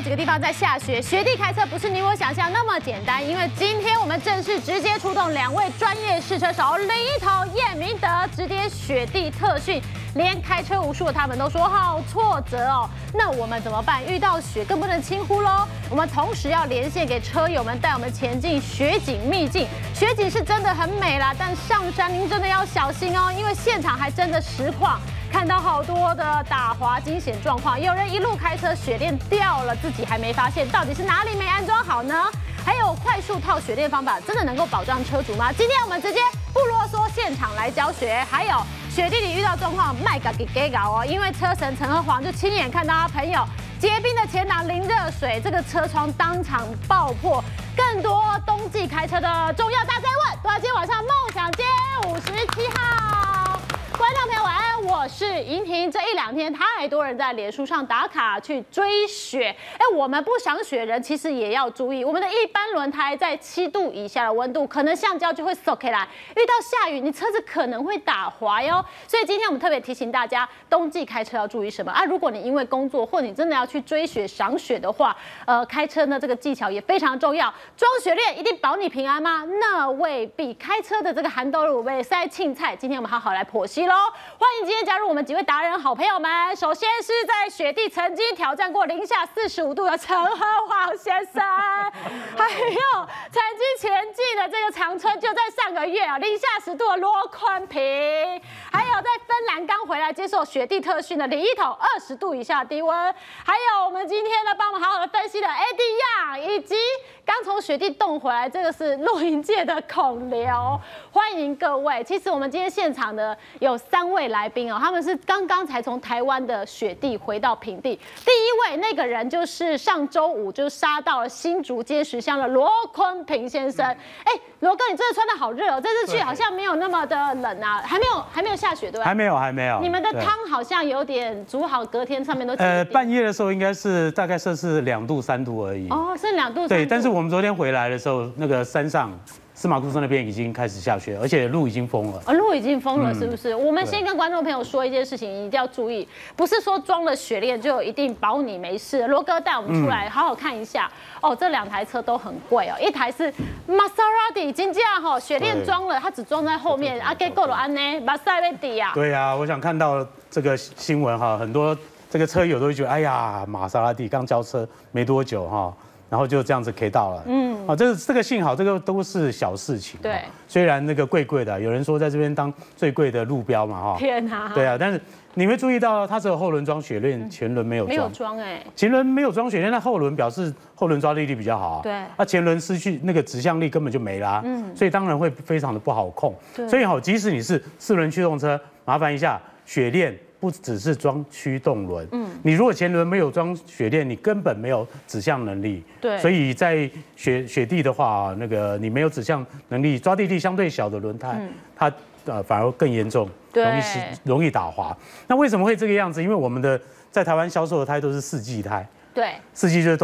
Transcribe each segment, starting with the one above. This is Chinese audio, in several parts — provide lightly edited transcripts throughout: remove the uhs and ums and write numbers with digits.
几个地方在下雪，雪地开车不是你我想象那么简单。因为今天我们正式直接出动2位专业试车手林一彤、叶明德，直接雪地特训。连开车无数的他们都说好挫折哦。那我们怎么办？遇到雪更不能轻忽喽。我们同时要连线给车友们，带我们前进雪景秘境。雪景是真的很美啦，但上山您真的要小心哦，因为现场还真的实况。 看到好多的打滑惊险状况，有人一路开车雪链掉了，自己还没发现，到底是哪里没安装好呢？还有快速套雪链方法，真的能够保障车主吗？今天我们直接不啰嗦，现场来教学。还有雪地里遇到状况，卖个给搞哦，因为车神陈和煌就亲眼看到他朋友结冰的前挡淋热水，这个车窗当场爆破。更多冬季开车的重要大灾问，都在今天晚上梦想街57号。 观众朋友晚安，我是莹婷。这1、2天太多人在脸书上打卡去追雪，我们不赏雪人其实也要注意，我们的一般轮胎在7度以下的温度，可能橡胶就会缩起来，遇到下雨，你车子可能会打滑哟。所以今天我们特别提醒大家，冬季开车要注意什么啊？如果你因为工作或你真的要去追雪、赏雪的话，开车呢这个技巧也非常重要。装雪链一定保你平安吗？那未必。开车的这个寒冬乳被塞青菜，今天我们好好来剖析喽。 欢迎今天加入我们几位达人好朋友们。首先是在雪地曾经挑战过零下45度的陈和煌先生，还有曾经前进的这个长春，就在上个月啊零下10度的罗坤平，还有在芬兰刚回来接受雪地特训的李一彤，20度以下的低温，还有我们今天呢帮我们好好的分析的 Eddie Young， 以及刚从雪地冻回来，这个是露营界的孔刘，欢迎各位。其实我们今天现场的有3位来宾哦，他们是刚刚才从台湾的雪地回到平地。第一位那个人就是上周五就杀到了新竹尖石乡的罗坤平先生。罗哥，你这次穿的好热哦，这次去好像没有那么的冷啊，还没有下雪对吧？还没有。你们的汤好像有点煮好，隔天上面都半夜的时候应该是大概摄氏2度3度而已。 哦，是2度3度。 对，但是我们昨天回来的时候，那个山上。 司马库斯那边已经开始下雪，而且路已经封了。路已经封了，是不是？我们先跟观众朋友说一件事情，一定要注意，不是说装了雪链就一定保你没事。罗哥带我们出来好好看一下哦，这2台车都很贵哦，一台是 Maserati， 金价哈雪链装了，它只装在后面，啊，给够了安呢，马赛贝迪啊。对啊，我想看到这个新闻哈，很多这个车友都会觉得，哎呀，玛莎拉蒂刚交车没多久哈。 然后就这样子 K 到了，这个幸好这个都是小事情，对，虽然那个贵的，有人说在这边当最贵的路标嘛，哈，天哪，对啊，但是你会注意到它只有后轮装雪链，前轮没有装，前轮没有装雪链，那后轮表示后轮抓地力比较好，对，那前轮失去那个指向力根本就没啦，所以当然会非常的不好控，所以即使你是4轮驱动车，麻烦一下雪链。 不只是装驱动轮，你如果前轮没有装雪链，你根本没有指向能力。对，所以在雪地的话，那个你没有指向能力，抓地力相对小的轮胎，它反而更严重，容易打滑。那为什么会这个样子？因为我们的在台湾销售的胎都是4季胎。 对，4季就是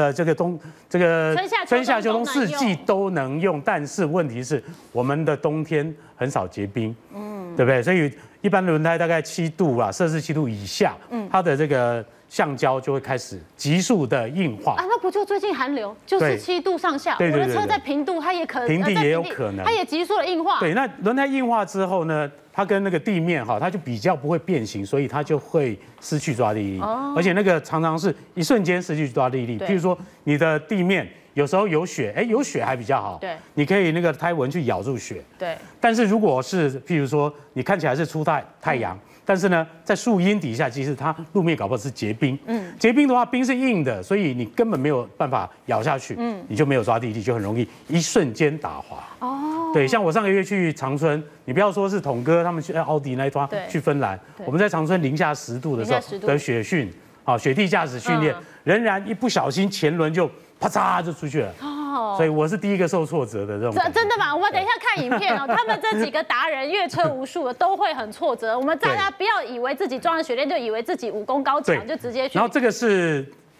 春夏秋冬4季都能用，但是问题是我们的冬天很少结冰，对不对？所以一般轮胎大概7度啊，摄氏7度以下，它的这个橡胶就会开始急速的硬化啊。那不就最近寒流就是7度上下，我的车在平度它也可能，平地也有可能，它也急速的硬化。对，那轮胎硬化之后呢？ 它跟那个地面哈，它就比较不会变形，所以它就会失去抓地力，而且那个常常是一瞬间失去抓地力。譬如说你的地面有时候有雪，有雪还比较好，对，你可以那个胎纹去咬住雪，对。但是如果是譬如说你看起来是出太阳，但是呢在树荫底下，其实它路面搞不好是结冰，结冰的话冰是硬的，所以你根本没有办法咬下去，你就没有抓地力，就很容易一瞬间打滑。哦。 对，像我上个月去长春，你不要说是统哥他们去奥迪那一趟去芬兰，我们在长春零下10度的时候的雪训，雪地驾驶训练，仍然一不小心前轮就啪嚓就出去了。所以我是第一个受挫折的这种。真的吗？我们等一下看影片哦，他们这几个达人越车无数的都会很挫折。我们大家不要以为自己装了雪链就以为自己武功高强，就直接去。然后这个是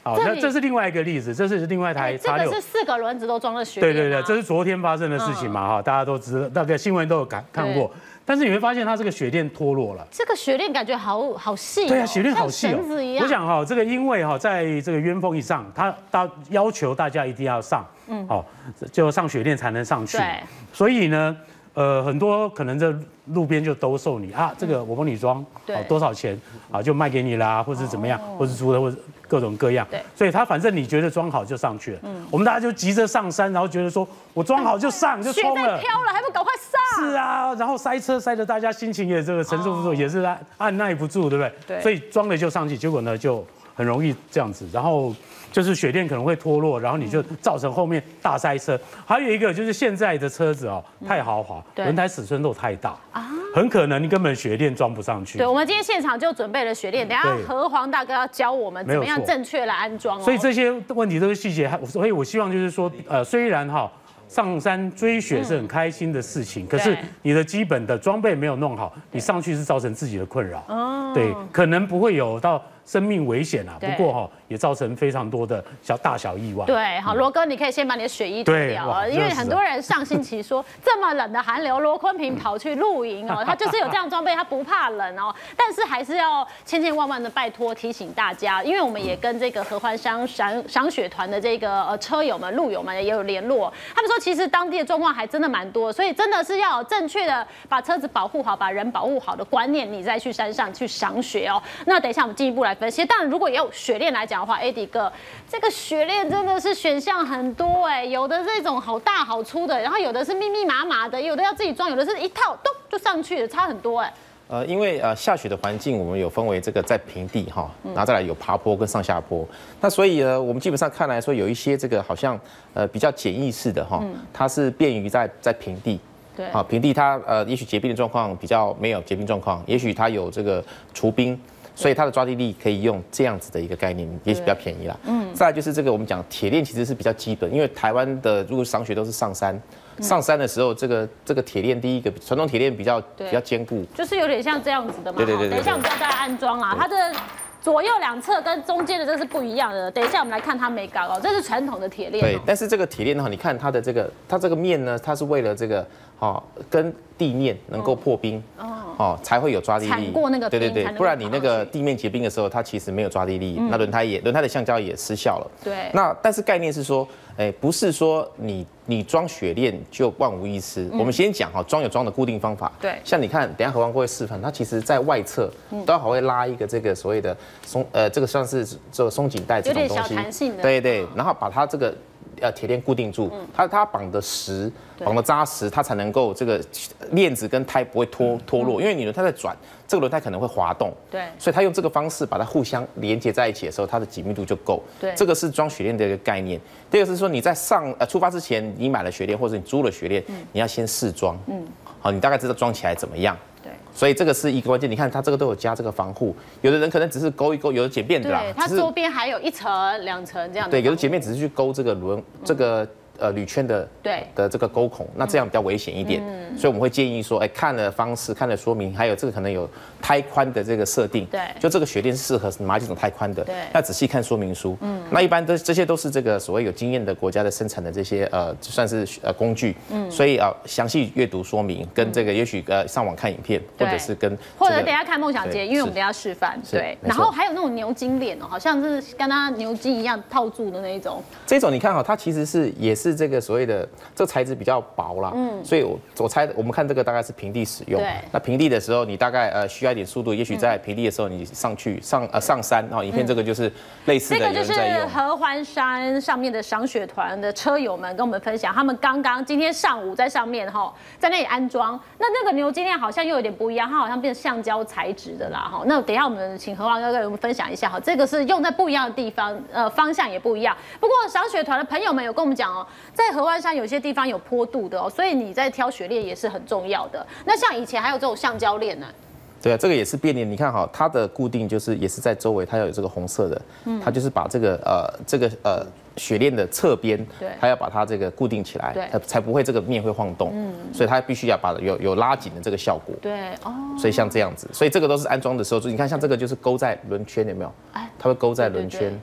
好，那这是另外一个例子，这是另外一台这个是4个轮子都装了雪链。 对，这是昨天发生的事情嘛哈，大家都知道，那个新闻都有看过。但是你会发现它这个雪链脱落了。这个雪链感觉好细。 对啊，雪链好细绳子一样。 我想哈，这个因为哈，在这个鸢峰一上，它要求大家一定要上，好，就上雪链才能上去。对。所以呢，很多可能这路边就兜售你啊，这个我帮你装，多少钱啊，就卖给你啦，或者怎么样，或是租的，或者各种各样。对。所以他反正你觉得装好就上去了，我们大家就急着上山，然后觉得说我装好就上就冲了， 雪在飘了，还不赶快上？ 是啊，然后塞车塞得大家心情也这个承受不住，也是按耐不住，对不对？对。所以装了就上去，结果呢就很容易这样子，然后就是雪链可能会脱落，然后你就造成后面大塞车。还有一个就是现在的车子哦太豪华，轮胎尺寸都太大啊，很可能你根本雪链装不上去。 对，我们今天现场就准备了雪链，等下何黄大哥要教我们怎么样正确来安装哦。 所以这些问题都是细节，所以我希望就是说，虽然哈。上山追雪是很开心的事情，可是你的基本的装备没有弄好，你上去是造成自己的困扰。对，可能不会有到生命危险啊，不过哈也造成非常多的大小意外。 对，好，罗哥，你可以先把你的雪衣脱掉啊，因为很多人上星期说这么冷的寒流，罗坤平跑去露营哦，他就是有这样装备，他不怕冷哦，但是还是要千万的拜托提醒大家，因为我们也跟这个合欢山赏雪团的这个车友们、路友们也有联络，他们说其实当地的状况还真的蛮多，所以真的是要有正确的把车子保护好、把人保护好的观念，你再去山上去赏雪哦。那等一下我们进一步来分析。当然，如果有雪链来讲的话 ，Eddie 哥，这个雪链真的是选项很多哎，有的这种好大好粗的，然后有的是密密麻麻的，有的要自己装，有的是一套咚就上去了，差很多哎。 因为下雪的环境，我们有分为这个在平地哈，然后再来有爬坡跟上下坡。那所以呢，我们基本上看来说，有一些这个好像比较简易式的哈，它是便于在平地。对，好，平地它也许结冰的状况比较没有结冰状况，也许它有这个除冰，所以它的抓地力可以用这样子的一个概念，也许比较便宜啦。再来就是这个我们讲铁链其实是比较基本，因为台湾的如果赏雪都是上山。上山的时候，这个铁链，第一个传统铁链比较坚固， 就是有点像这样子的嘛。对。等一下我们要再安装啊，它的左右两侧跟中间的这是不一样的。等一下我们来看它美感哦，这是传统的铁链。 对，但是这个铁链的话，你看它这个面呢，它是为了这个跟地面能够破冰才会有抓地力。 铲过那个冰， 对，不然你那个地面结冰的时候，它其实没有抓地力，那轮胎的橡胶也失效了。对。那但是概念是说，不是说你装雪链就万无一失。我们先讲装有装的固定方法。对。像你看，等一下何王哥会示范，它其实在外侧都还会拉一个这个所谓的这个算是这个松紧带这种东西。 有点小弹性的。 对，然后把它这个铁链固定住，它绑的扎实，它才能够这个链子跟胎不会脱落，因为你轮胎在转，这个轮胎可能会滑动，对，所以它用这个方式把它互相连接在一起的时候，它的紧密度就够。对，这个是装雪链的一个概念。第二个是说你在出发之前，你买了雪链或者你租了雪链，你要先试装，好，你大概知道装起来怎么样。对，所以这个是一个关键。你看它这个都有加这个防护，有的人可能只是勾一勾，有的剪面的啦， 它周边还有1层、2层这样。 对，有的剪面只是去勾这个铝圈的这个沟孔，那这样比较危险一点，所以我们会建议说，看了方式，看了说明，还有这个可能有胎宽的这个设定，对，就这个雪链是适合哪几种胎宽的，对，要仔细看说明书，那一般这些都是这个所谓有经验的国家的生产的这些算是工具，所以详细阅读说明，跟这个也许上网看影片，或者是或者等一下看梦想节，因为我们等一下示范，对，然后还有那种牛筋链哦，好像是跟它牛筋一样套住的那一种， 这种你看它其实也是这个所谓的这个材质比较薄啦，所以我猜我们看这个大概是平地使用。那平地的时候，你大概需要一点速度，也许在平地的时候你上山，然后影片这个就是类似的有人在用。这个就是合欢山上面的赏雪团的车友们跟我们分享，他们今天上午在上面在那里安装。那个牛筋链好像又有点不一样，它好像变成橡胶材质的啦那等一下我们请何王哥跟我们分享一下这个是用在不一样的地方，方向也不一样。不过赏雪团的朋友们有跟我们讲在合欢山有些地方有坡度的所以你在挑雪链也是很重要的。那像以前还有这种橡胶链呢？ 对啊，这个也是便利。你看它的固定就是也是在周围，它有这个红色的，它就是把这个雪链的侧边，它要把它这个固定起来，才不会这个面会晃动。所以它必须要把有拉紧的这个效果。对所以像这样子，所以这个都是安装的时候，你看像这个就是勾在轮圈，有没有？它会勾在轮圈。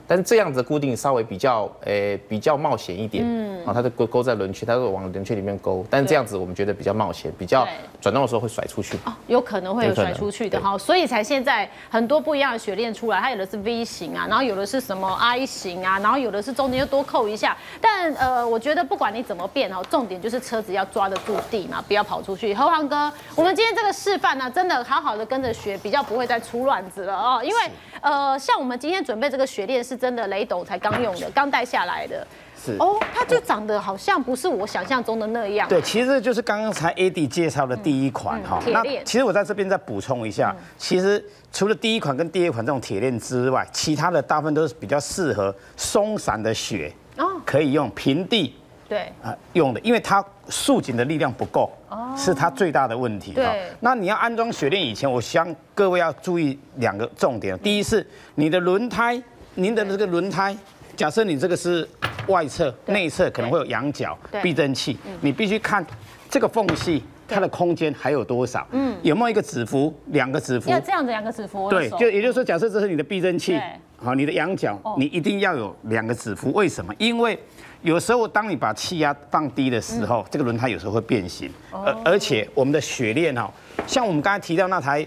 但是这样子的固定稍微比较冒险一点，它就勾在轮圈，它会往轮圈里面勾，但是这样子我们觉得比较冒险，比较转动的时候会甩出去， 有可能会有甩出去的哈，所以才现在很多不一样的雪链出来，它有的是 V 型啊，然后有的是什么 I 型啊，然后有的是中间又多扣一下，但我觉得不管你怎么变哦，重点就是车子要抓得住地嘛，不要跑出去。何黄哥，我们今天这个示范呢，真的好好的跟着学，比较不会再出乱子了哦，因为像我们今天准备这个雪链是真的雷董才刚用的，刚带下来的。是哦，它就长得好像不是我想象中的那样。 对，其实就是刚刚才 AD 介绍的第一款哈。那其实我在这边再补充一下，其实除了第一款跟第二款这种铁链之外，其他的大部分都是比较适合松散的雪，可以用平地。对用的，因为它束紧的力量不够，是它最大的问题。对，那你要安装雪链以前，我希望各位要注意2个重点。第一是你的轮胎，您的这个轮胎，假设你这个是外侧、内侧可能会有仰角、避震器，你必须看这个缝隙。它的空间还有多少？有没有一个指幅、2个指幅？ 要这样子2个指幅。 对，也就是说，假设这是你的避震器，好，你的仰角，你一定要有2个指幅。为什么？因为有时候当你把气压放低的时候，这个轮胎有时候会变形。而且我们的雪链哈，像我们刚才提到那台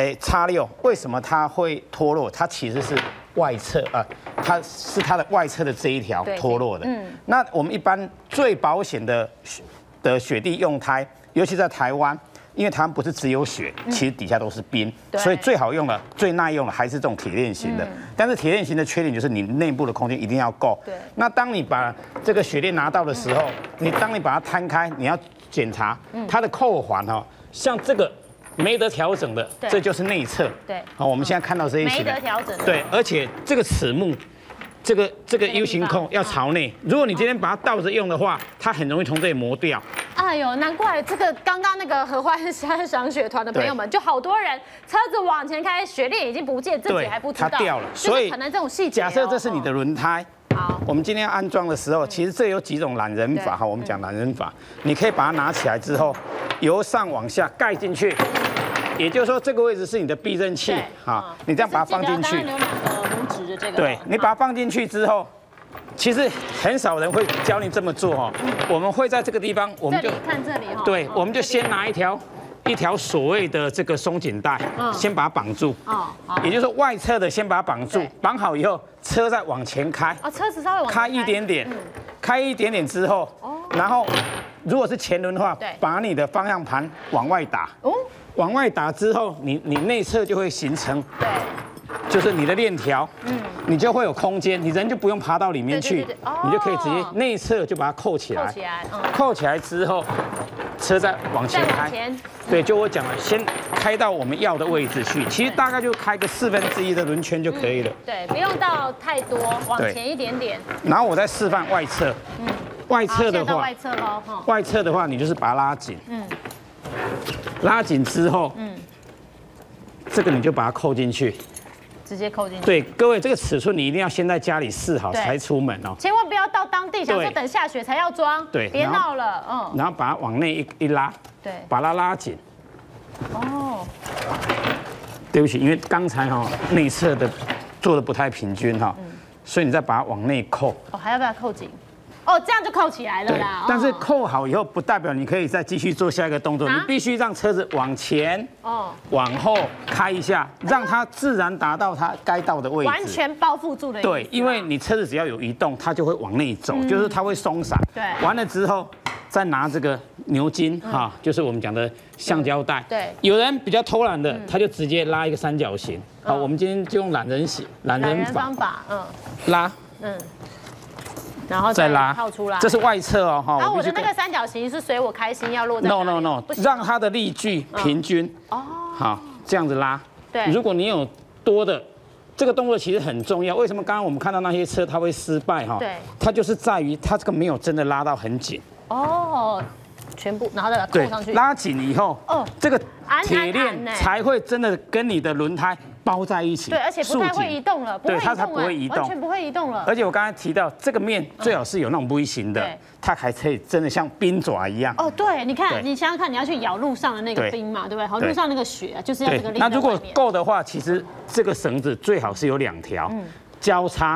X6，为什么它会脱落？它其实是外侧它是它的外侧的这一条脱落的。那我们一般最保险的雪地用胎。尤其在台湾，因为台湾不是只有雪，其实底下都是冰，所以最好用的、最耐用的还是这种铁链型的。但是铁链型的缺点就是你内部的空间一定要够。那当你把这个雪链拿到的时候，当你把它摊开，你要检查它的扣环哈，像这个没得调整的，这就是内侧。对，好，我们现在看到这一型没得调整。 对，而且这个齿木。这个 U 型扣要朝内，如果你今天把它倒着用的话，它很容易从这里磨掉。 哎呦，难怪这个刚刚那个合欢山赏雪团的朋友们，就好多人车子往前开，雪链已经不见，自己还不知道， 它掉了。所以可能这种细节。 假设这是你的轮胎，好，我们今天要安装的时候，其实这有几种懒人法哈，我们讲懒人法，你可以把它拿起来之后，由上往下盖进去。也就是说，这个位置是你的避震器，好，你这样把它放进去。对，你把它放进去之后，其实很少人会教你这么做哦。我们会在这个地方，我们就看这里哈。 对，我们就先拿一条所谓的这个松紧带，先把它绑住。哦，也就是说外侧的先把它绑住，绑好以后，车再往前开。 车子稍微往开一点点，开一点点之后，然后如果是前轮的话，把你的方向盘往外打。往外打之后，你内侧就会形成，就是你的链条，你就会有空间，你人就不用爬到里面去，你就可以直接内侧就把它扣起来，扣起来之后，车再往前开，对，就我讲了，先开到我们要的位置去，其实大概就开个1/4的轮圈就可以了， 对，不用到太多，往前一点点。 然后我再示范外侧，外侧的话，外侧的话，你就是把它拉紧，拉紧之后，这个你就把它扣进去， 直接扣进去。 对，各位，这个尺寸你一定要先在家里试好才出门哦， 千万不要到当地想说等下雪才要装， 对， 别闹了， 然后把它往内一拉，对，把它拉紧。哦，对不起，因为刚才内侧的做的不太平均哈，所以你再把它往内扣。 还要把它扣紧。这样就扣起来了啦。 但是扣好以后，不代表你可以再继续做下一个动作，你必须让车子往前、往后开一下，让它自然达到它该到的位置， 完全包覆住的。 对，因为你车子只要有移动，它就会往内走，就是它会松散。对，完了之后再拿这个牛筋就是我们讲的橡胶带。对，有人比较偷懒的，他就直接拉一个三角形。好，我们今天就用懒人方法， 拉， 然后再拉套出来， 这是外侧哦，哈。 我的那个三角形是随我开心要落在。 No， 让它的力矩平均。好，这样子拉。对，如果你有多的，这个动作其实很重要。为什么刚刚我们看到那些车它会失败哈？对，它就是在于它这个没有真的拉到很紧。 全部，然后再把它扣上去。 拉紧以后，这个铁链才会真的跟你的轮胎包在一起。 对，而且不太会移动了。 对，它才不会移动， 完全不会移动了。 而且我刚才提到，这个面最好是有那种 V 型的，它还可以真的像冰爪一样。 对，你看，你想想看，你要去咬路上的那个冰嘛，对不对？好，路上那个雪就是要这个力。 那如果够的话，其实这个绳子最好是有2条交叉。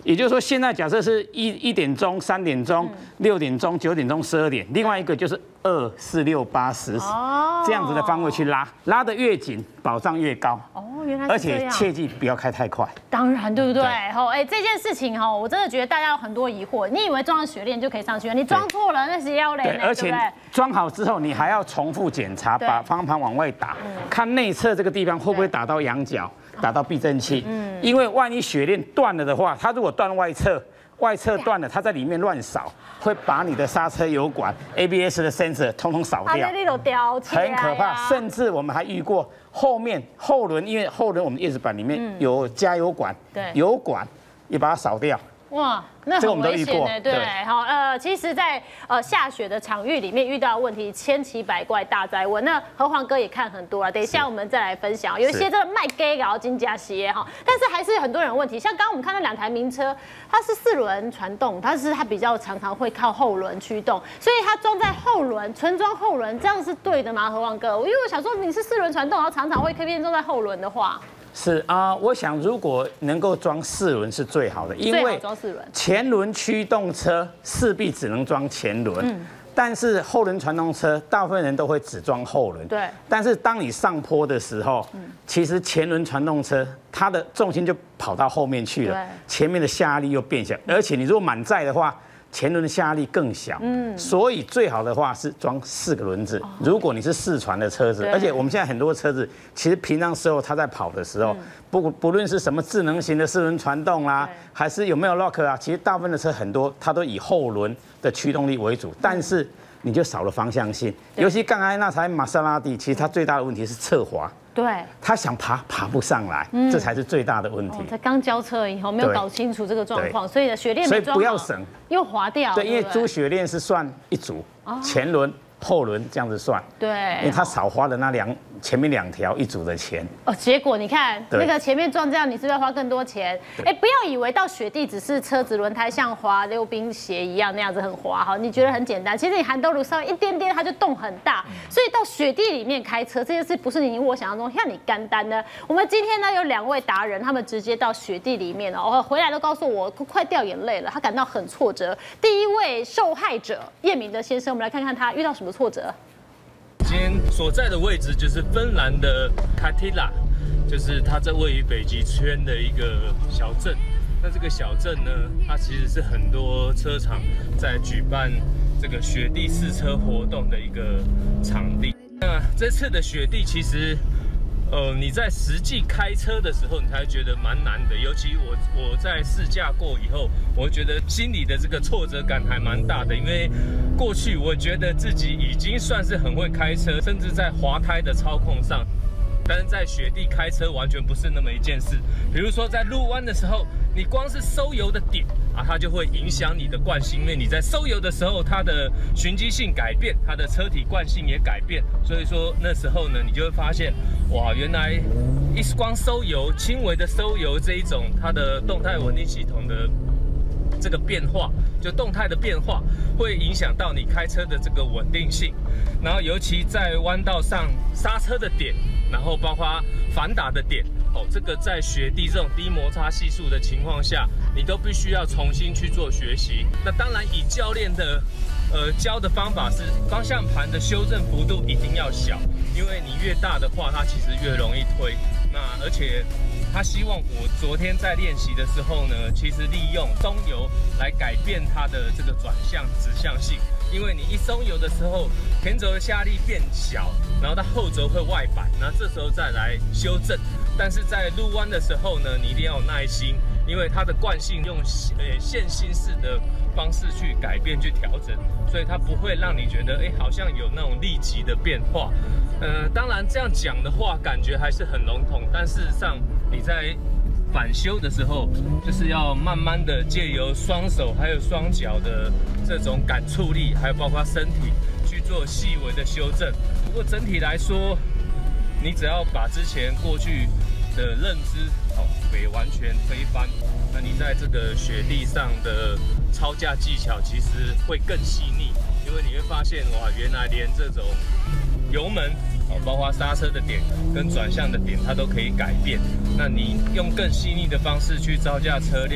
也就是说，现在假设是1点钟、3点钟、6点钟、9点钟、12点，另外一个就是2、4、6、8、10这样子的方位去拉，拉得越紧，保障越高。哦，原来是这样。而且切记不要开太快。 当然，对不对？好，这件事情哈，我真的觉得大家有很多疑惑。你以为装了雪链就可以上去了，你装错了，那是腰链。 而且装好之后，你还要重复检查，把方向盘往外打，看内侧这个地方会不会打到仰角。打到避震器，因为万一雪链断了的话，它如果断外侧断了，它在里面乱扫，会把你的刹车油管、ABS 的 sensor 通通扫掉，很可怕。甚至我们还遇过后轮，因为后轮我们叶子板里面有加油管，油管也把它扫掉。哇，那很危险呢。对， 好，其实，在下雪的场域里面遇到的问题千奇百怪，大灾问。那何黄哥也看很多了，等一下我们再来分享。有一些真的卖给然后金家鞋哈，但是还是很多人有问题。像刚刚我们看到2台名车，它是4轮传动，它比较常会靠后轮驱动，所以它装在后轮，纯装后轮，这样是对的吗？何黄哥，因为我想说你是4轮传动，然后常会变装在后轮的话。 是啊，我想如果能够装4轮是最好的，因为前轮驱动车势必只能装前轮，但是后轮传动车大部分人都会只装后轮。对。但是当你上坡的时候，其实前轮传动车它的重心就跑到后面去了，前面的下压力又变小，而且你如果满载的话，前轮的下压力更小，所以最好的话是装4个轮子。如果你是4传的车子，而且我们现在很多车子，其实平常时候它在跑的时候，不论是什么智能型的4轮传动啦，还是有没有 lock 啊，其实大部分的车很多它都以后轮的驱动力为主，但是你就少了方向性。尤其刚才那台玛莎拉蒂，其实它最大的问题是侧滑。对，他想爬不上来，这才是最大的问题。 才刚交车以后没有搞清楚这个状况，所以呢雪链所以不要省， 又滑掉。 对，因为租雪链是算一组，前轮、后轮这样子算。对，因为他少花了那前面2条一组的钱。 哦，结果你看那个前面撞这样，你是不是要花更多钱？不要以为到雪地只是车子轮胎像滑溜冰鞋一样那样子很滑哈，你觉得很简单，其实你寒冬路稍微一点点它就洞很大，所以到雪地里面开车这件事不是我想象中像你干单的。我们今天呢有2位达人，他们直接到雪地里面回来都告诉我快掉眼泪了，他感到很挫折。第一位受害者叶明德先生，我们来看看他遇到什么挫折。 今天所在的位置就是芬兰的卡提拉，就是它在位于北极圈的一个小镇。那这个小镇呢，它其实是很多车厂在举办这个雪地试车活动的一个场地。那这次的雪地其实，你在实际开车的时候，你才会觉得蛮难的。尤其我在试驾过以后，我觉得心里的这个挫折感还蛮大的。因为过去我觉得自己已经算是很会开车，甚至在滑胎的操控上，但是在雪地开车完全不是那么一件事。比如说在路弯的时候，你光是收油的点啊，它就会影响你的惯性，因为你在收油的时候，它的循迹性改变，它的车体惯性也改变。所以说那时候呢，你就会发现，哇，原来光收油、轻微的收油这一种，它的动态稳定系统的这个变化，就动态的变化，会影响到你开车的这个稳定性。然后尤其在弯道上刹车的点，然后包括反打的点，这个在雪地这种低摩擦系数的情况下，你都必须要重新去做学习。那当然，以教练的教的方法是方向盘的修正幅度一定要小，因为你越大的话，它其实越容易推。那而且他希望我昨天在练习的时候呢，其实利用松油来改变它的这个转向指向性。因为你一松油的时候，前轴的下力变小，然后它后轴会外摆，那这时候再来修正。但是在路弯的时候呢，你一定要有耐心，因为它的惯性用线性式的方式去改变、去调整，所以它不会让你觉得好像有那种立即的变化。当然这样讲的话，感觉还是很笼统，但事实上你在返修的时候，就是要慢慢的借由双手还有双脚的这种感触力，还有包括身体去做细微的修正。不过整体来说，你只要把之前过去的认知给完全推翻，那你在这个雪地上的操驾技巧其实会更细腻，因为你会发现哇，原来连这种油门包括刹车的点跟转向的点，它都可以改变。那你用更细腻的方式去招架车辆，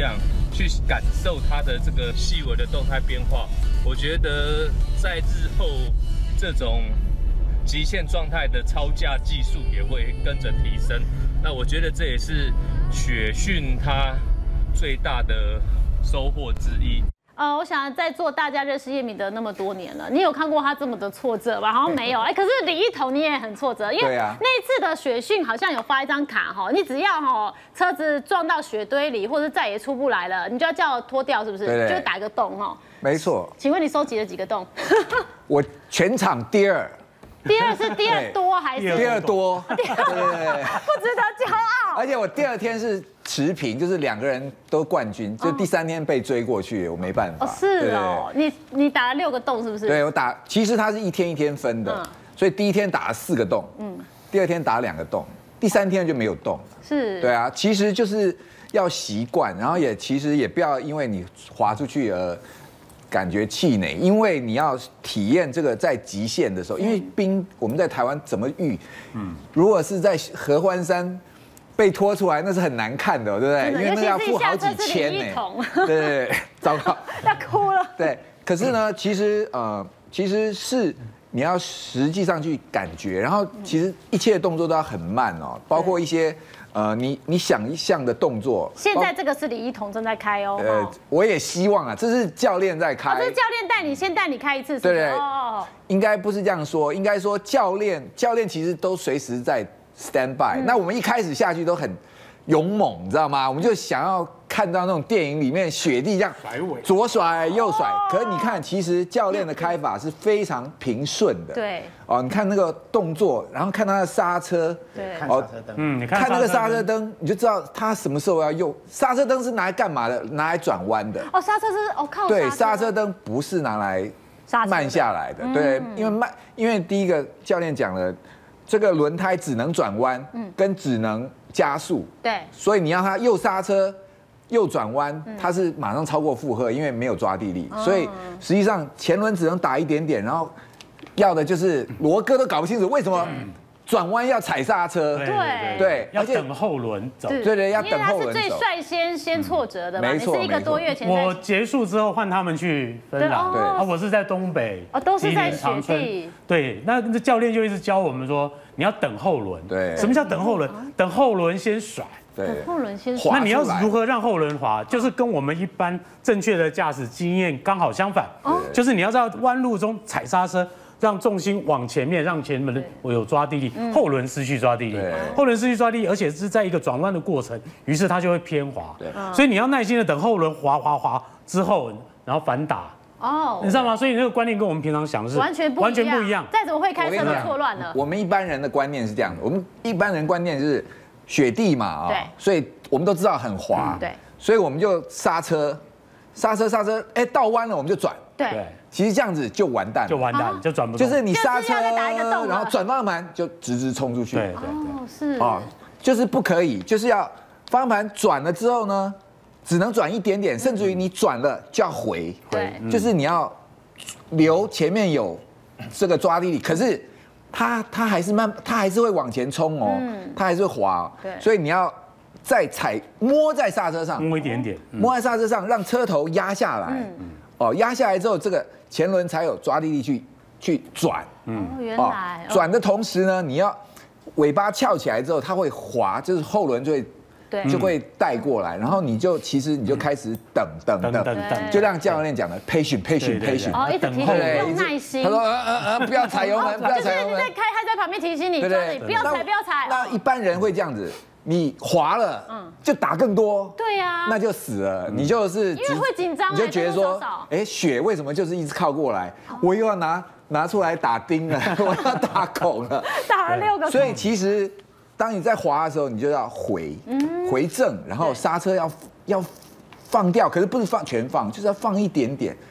去感受它的这个细微的动态变化。我觉得在日后这种极限状态的超架技术也会跟着提升。那我觉得这也是雪训它最大的收获之一。 我想在座大家认识叶明德那么多年了，你有看过他这么的挫折吗？好像没有。可是李一桐你也很挫折，因为那一次的雪训好像有发一张卡哈，你只要车子撞到雪堆里，或者再也出不来了，你就要叫脱掉，是不是？就打一个洞哦。 没错。 请问你收集了几个洞？ 我全场第二。 第二是第二多还是第二多？对，不值得骄傲。 而且我第二天是持平，就是2个人都冠军，就第3天被追过去，我没办法。 是哦，你打了6个洞是不是？ 对，我打，其实它是一天一天分的，所以第一天打了4个洞，第2天打了2个洞，第3天就没有洞。 是， 对啊，其实就是要习惯，然后其实也不要因为你滑出去而感觉气馁，因为你要体验这个在极限的时候，因为冰我们在台湾怎么遇，如果是在合欢山被拖出来，那是很难看的，对不对？因为那要付好几千呢，对，糟糕， 要哭了。 对，可是呢，其实是你要实际上去感觉，然后其实一切动作都要很慢哦，包括一些。你想一项的动作， 现在这个是李一桐正在开哦。 我也希望啊，这是教练在开。 这是教练先带你开一次， 对对。应该不是这样说，应该说教练其实都随时在 stand by。那我们一开始下去都很勇猛，你知道吗？我们就想要看到那种电影里面雪地这样左甩右甩。可是你看，其实教练的开法是非常平顺的。 对。 你看那个动作，然后看他的刹车， 对， 看刹车灯， 你看那个刹车灯，你就知道他什么时候要用。刹车灯是拿来干嘛的？拿来转弯的。 刹车是靠。 对，刹车灯不是拿来慢下来的。对，因为第一个教练讲了，这个轮胎只能转弯，跟只能加速。 对， 所以你要它又刹车又转弯，它是马上超过负荷，因为没有抓地力，所以实际上前轮只能打一点点，然后要的就是罗哥都搞不清楚为什么转弯要踩刹车， 对，要等后轮走， 对，要等后轮走， 因为他是最率先挫折的嘛， 没错， 你是1个多月前。 我结束之后换他们去芬兰，对，我是在东北， 都是在雪地， 对，那教练就一直教我们说你要等后轮， 对， 什么叫等后轮？等后轮先甩。 对， 后轮先滑。 那你要如何让后轮滑？就是跟我们一般正确的驾驶经验刚好相反，就是你要在弯路中踩刹车，让重心往前面，让前轮有抓地力，后轮失去抓地力，后轮失去抓地力，而且是在一个转弯的过程，于是它就会偏滑。所以你要耐心的等后轮滑之后，然后反打。你知道吗？所以那个观念跟我们平常想的是完全不一样。 再怎么会开车都错乱了。 我们一般人的观念是这样的，我们一般人观念就是雪地嘛，所以我们都知道很滑， 对， 所以我们就刹车，到弯了我们就转， 对， 其实这样子就完蛋， 就转不动， 就是你刹车，然后转弯盘就直冲出去， 对， 是就是不可以，就是要方向盘转了之后呢，只能转一点点，甚至于你转了就要回， 对， 就是你要留前面有这个抓地力，可是它还是会往前冲哦，它还是会滑， 对， 所以你要再摸在刹车上， 摸一点点， 摸在刹车上，让车头压下来，压下来之后，这个前轮才有抓地力去转， 原来转的同时呢，你要尾巴翘起来之后，它会滑，就是后轮就会带过来，然后你就开始等，就像教练讲的 patient， 一直提醒用耐心。 他说不要踩油门，不要踩油门。 就是在开在旁边提醒你，就是不要踩，不要踩。 那一般人会这样子，你滑了，就打更多， 对呀， 那就死了。你就是因为会紧张， 你就觉得说，雪为什么就是一直靠过来，我又要拿出来打钉了，我要打孔了， 打了6个孔。 所以其实。当你在滑的时候，你就要回正，然后刹车要放掉，可是不是全放，就是要放一点点，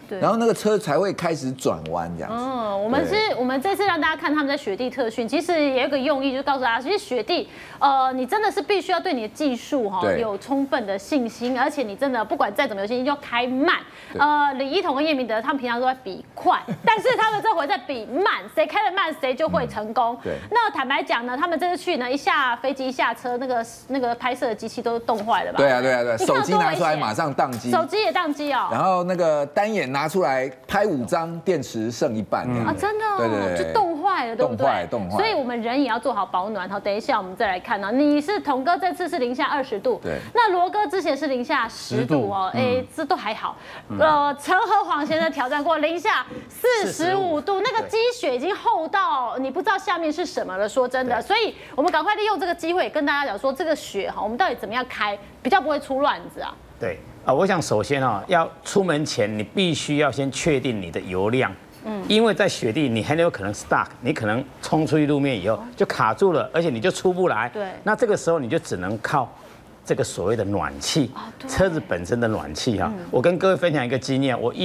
然后那个车才会开始转弯这样子。 我们这次让大家看他们在雪地特训，其实也有一个用意，就告诉大家，其实雪地，你真的是必须要对你的技术有充分的信心，而且你真的不管再怎么有信心，就要开慢。李一桐跟叶明德他们平常都在比快，但是他们这回在比慢，谁开得慢谁就会成功。那坦白讲呢，他们这次去呢，一下飞机一下车，那个拍摄的机器都冻坏了吧？ 对啊，手机拿出来马上宕机， 手机也宕机哦。 然后那个单眼拿出来拍5张，电池剩一半。 真的哦，就冻坏了，对不对？冻坏。所以我们人也要做好保暖。好，等一下我们再来看你是统哥这次是零下20度，对。那罗哥之前是零下10度哦，这都还好。陈和晃先生挑战过零下45度，那个积雪已经厚到你不知道下面是什么了。说真的，所以我们赶快利用这个机会跟大家讲说，这个雪我们到底怎么样开比较不会出乱子啊？ 对我想首先要出门前你必须要先确定你的油量。因为在雪地，你很有可能 stuck， 你可能冲出去路面以后就卡住了，而且你就出不来。对，那这个时候你就只能靠这个所谓的暖气，车子本身的暖气我跟各位分享一个经验，我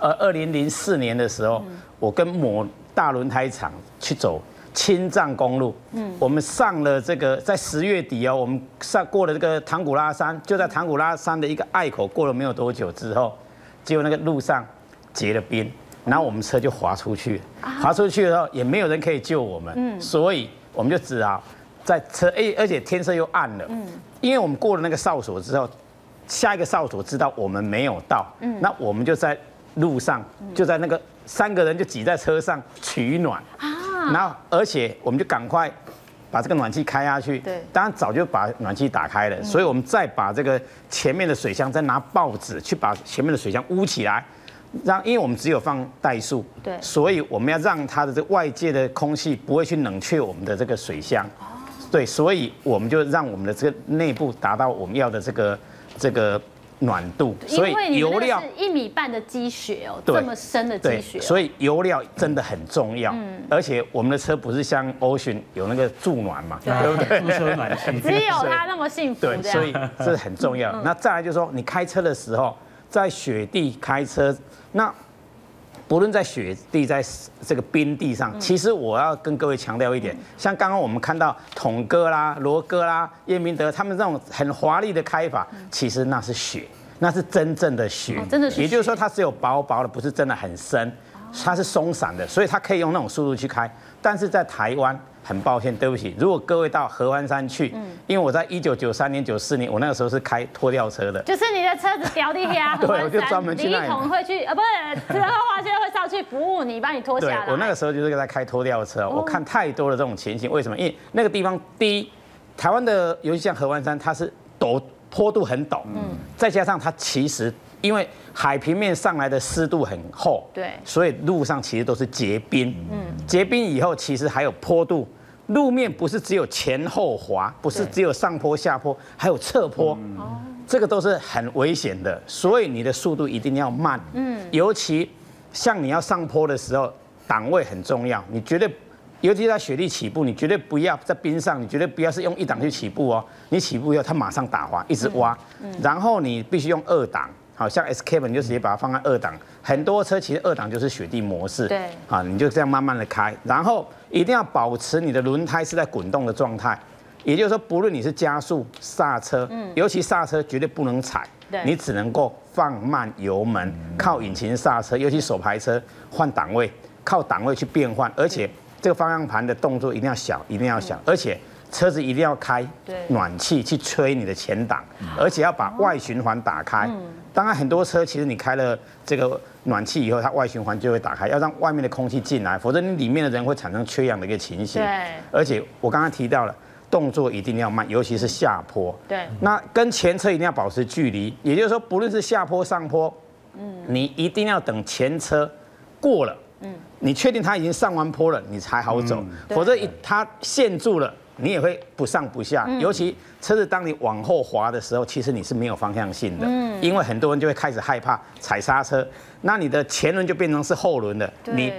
2004年的时候，我跟某大轮胎厂去走青藏公路，我们上了这个在10月底我们过了这个唐古拉山，就在唐古拉山的一个隘口过了没有多久之后，结果那个路上结了冰。然后我们车就滑出去，滑出去的时候也没有人可以救我们，所以我们就只好在车，而且天色又暗了，因为我们过了那个哨所之后，下一个哨所知道我们没有到，那我们就在路上，就在那个3个人就挤在车上取暖，然后而且我们就赶快把这个暖气开下去，当然早就把暖气打开了，所以我们再把这个前面的水箱再拿报纸去把前面的水箱捂起来。因为我们只有放怠速，对，所以我们要让它的这外界的空气不会去冷却我们的这个水箱，对，所以我们就让我们的这个内部达到我们要的这个暖度。所以油料是1.5米的积雪这么深的积雪， 所以油料真的很重要。而且我们的车不是像 Ocean 有那个助暖嘛，对不对？ 助车暖气， 只有它那么幸福。 对，所以这很重要。那再来就是说，你开车的时候，在雪地开车。那不论在雪地，在这个冰地上，其实我要跟各位强调一点，像刚刚我们看到统哥啦、罗哥啦、叶明德他们这种很华丽的开法，其实那是雪，那是真正的雪，真的是。也就是说，它只有薄薄的，不是真的很深，它是松散的，所以它可以用那种速度去开。但是在台湾，很抱歉，对不起，如果各位到合欢山去，因为我在1993年、94年，我那个时候是开拖吊车的， 就是你的车子掉地下， 对，我就专门去那里。 李一桐会去，不是，陈和华先生会上去服务你，帮你拖下来。 对，我那个时候就是在开拖吊车，我看太多的这种情形，为什么？因为那个地方，第一，台湾的，尤其像合欢山，它是坡度很陡，再加上它其实因为海平面上来的湿度很厚，对，所以路上其实都是结冰，结冰以后其实还有坡度，路面不是只有前后滑，不是只有上坡下坡，还有侧坡，这个都是很危险的，所以你的速度一定要慢，尤其像你要上坡的时候，档位很重要，你绝对。尤其在雪地起步，你绝对不要在冰上，你绝对不要是用1档去起步哦。你起步以后，它马上打滑，一直挖，然后你必须用2档。好像 Escape 你就直接把它放在2档，很多车其实2档就是雪地模式，对，啊，你就这样慢慢的开，然后一定要保持你的轮胎是在滚动的状态，也就是说，不论你是加速、刹车，尤其刹车绝对不能踩，你只能够放慢油门，靠引擎刹车，尤其手排车换档位，靠档位去变换，而且。这个方向盘的动作一定要小，一定要小，而且车子一定要开暖气去吹你的前挡，而且要把外循环打开。当然，很多车其实你开了这个暖气以后，它外循环就会打开，要让外面的空气进来，否则你里面的人会产生缺氧的一个情形。对，而且我刚刚提到了，动作一定要慢，尤其是下坡。对，那跟前车一定要保持距离，也就是说，不论是下坡、上坡，你一定要等前车过了。你确定它已经上完坡了，你才好走，否则它陷住了，你也会不上不下。尤其车子当你往后滑的时候，其实你是没有方向性的，因为很多人就会开始害怕踩刹车，那你的前轮就变成是后轮了，你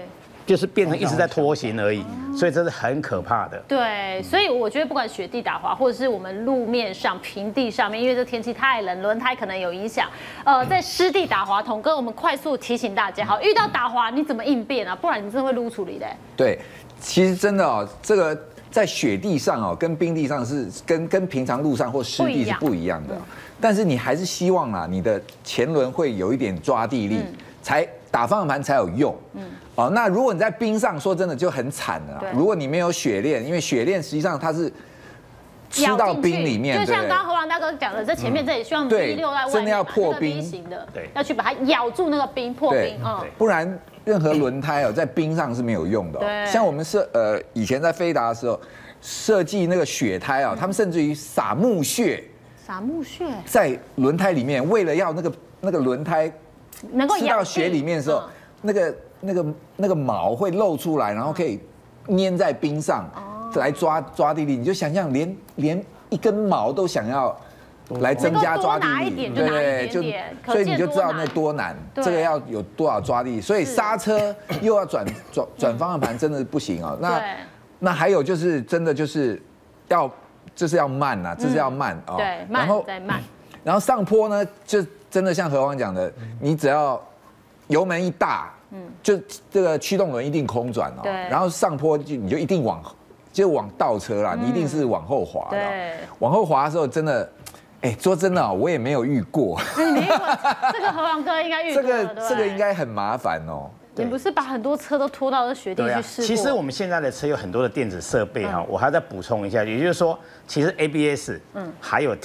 就是变成一直在拖行而已，所以这是很可怕的。 对，所以我觉得不管雪地打滑，或者是我们路面上、平地上面，因为这天气太冷，轮胎可能有影响。在湿地打滑，统哥我们快速提醒大家，好，遇到打滑你怎么应变啊？不然你真的会撸处理的。 对，其实真的哦，这个在雪地上哦，跟冰地上是跟平常路上或湿地是不一样的。但是你还是希望啊，你的前轮会有一点抓地力，才打方向盘才有用。哦，那如果你在冰上，说真的就很惨了。如果你没有雪链，因为雪链实际上它是吃到冰里面， 就像刚刚何王大哥讲的，这前面这里希望 B6在外面， 真的要破冰型的，要去把它咬住那个冰，破冰。 不然任何轮胎哦，在冰上是没有用的。像我们以前在飞达的时候设计那个雪胎啊，他们甚至于撒木屑。 撒木屑在轮胎里面，为了要那个轮胎能够吃到雪里面的时候，那个毛会露出来，然后可以粘在冰上来抓地力。你就想象连一根毛都想要来增加抓地力， 对对， 所以你就知道那多难，这个要有多少抓地力。所以刹车又要转方向盘，真的不行哦。那还有就是真的就是要慢啊，这是要慢啊， 对，慢再慢。 然后上坡呢，就真的像何王讲的，你只要油门一大，就这个驱动轮一定空转哦。对。然后上坡你就一定往倒车啦，你一定是往后滑的。对。往后滑的时候，真的，说真的哦，我也没有遇过。 你没遇过？这个何王哥应该遇过。 这个应该很麻烦哦。 你不是把很多车都拖到雪地去试过？ 其实我们现在的车有很多的电子设备哈，我还要再补充一下，也就是说，其实 ABS，还有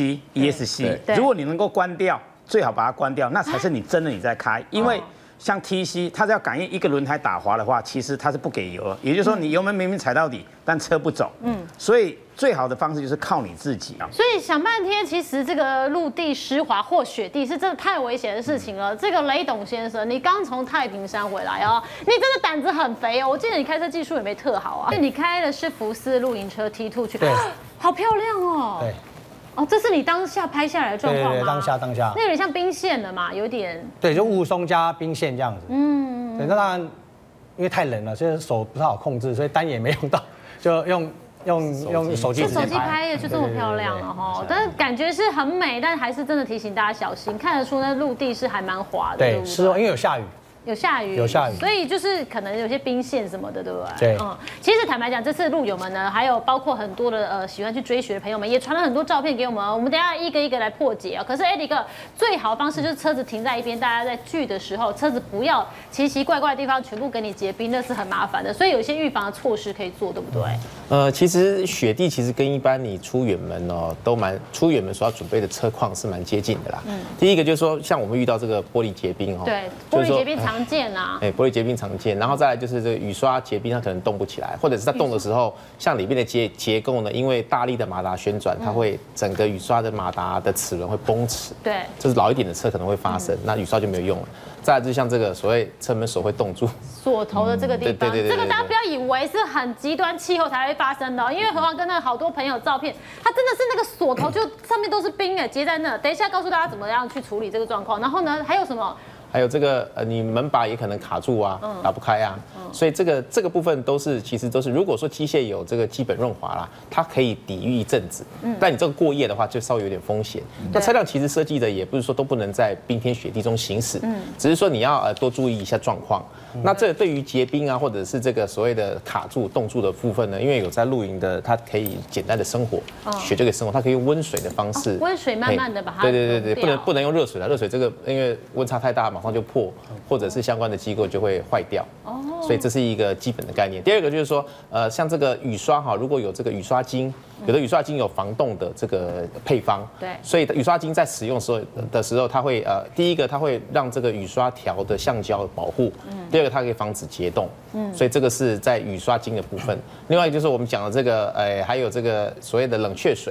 TC、ESC， 如果你能够关掉，最好把它关掉，那才是你真的你在开，因为像 TC， 它是要感应一个轮胎打滑的话，其实它是不给油，也就是说你油门明明踩到底，但车不走，所以最好的方式就是靠你自己啊。 所以想半天，其实这个陆地湿滑或雪地是真的太危险的事情了。这个雷董先生，你刚从太平山回来哦，你真的胆子很肥哦。我记得你开车技术也没特好啊。你开的是福斯露营车 T2 去，好漂亮哦。对。哦，这是你当下拍下来的状况吗？ 对，当下。 那有点像冰线了嘛，有点。对， 就雾凇加冰线这样子。对，那当然，因为太冷了，所以手不太好控制，所以单眼没用到，就用手机直接拍。 手机拍也就这么漂亮了哈，但是感觉是很美，但还是真的提醒大家小心，看得出那陆地是还蛮滑的。 对，是哦，因为有下雨。 有下雨，所以就是可能有些冰线什么的，对不对？ 对。其实坦白讲，这次路友们呢，还有包括很多的喜欢去追雪的朋友们，也传了很多照片给我们。我们等一下一个一个来破解啊。可是Eddie哥最好的方式就是车子停在一边，大家在聚的时候，车子不要奇奇怪怪的地方全部给你结冰，那是很麻烦的。所以有一些预防的措施可以做，对不对？ 其实雪地其实跟一般你出远门哦，出远门所要准备的车况是蛮接近的啦。第一个就是说，像我们遇到这个玻璃结冰哦， 对，玻璃结冰常见啊。 玻璃结冰常见，然后再来就是这个雨刷结冰，它可能动不起来，或者是它动的时候，像里面的结构呢，因为大力的马达旋转，它会整个雨刷的马达的齿轮会崩齿。 对， 这是老一点的车可能会发生，那雨刷就没有用了。再来就是像这个所谓车门锁会冻住， 锁头的这个地方，这个大家不要以为是很极端气候才会发生的，因为何王跟那好多朋友照片，它真的是那个锁头就上面都是冰哎，结在那。等一下告诉大家怎么样去处理这个状况。然后呢，还有什么？ 还有这个你门把也可能卡住啊，打不开啊，所以这个部分其实都是，如果说机械有这个基本润滑啦，它可以抵御一阵子，但你这个过夜的话就稍微有点风险。那车辆其实设计的也不是说都不能在冰天雪地中行驶，只是说你要多注意一下状况。那这对于结冰啊，或者是这个所谓的卡住、冻住的部分呢，因为有在露营的，它可以简单的生火，雪就可以生火，它可以用温水的方式， 温水慢慢的把它对，不能用热水了，热水这个因为温差太大马上就破，或者是相关的机构就会坏掉。所以这是一个基本的概念。第二个就是说，像这个雨刷哈，如果有这个雨刷精，有的雨刷精有防冻的这个配方， 对， 所以雨刷精在使用的时候，它会第一个它会让这个雨刷条的橡胶保护，第二个它可以防止结冻，所以这个是在雨刷精的部分。另外就是我们讲的这个还有这个所谓的冷却水。